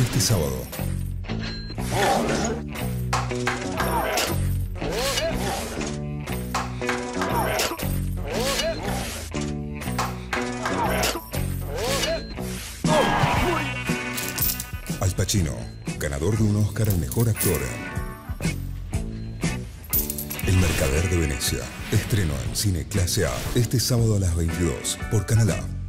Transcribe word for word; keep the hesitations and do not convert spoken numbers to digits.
este sábado. Al Pacino, ganador de un Oscar al mejor actor. El Mercader de Venecia, estreno en Cine Clase A, este sábado a las veintidós por Canal A.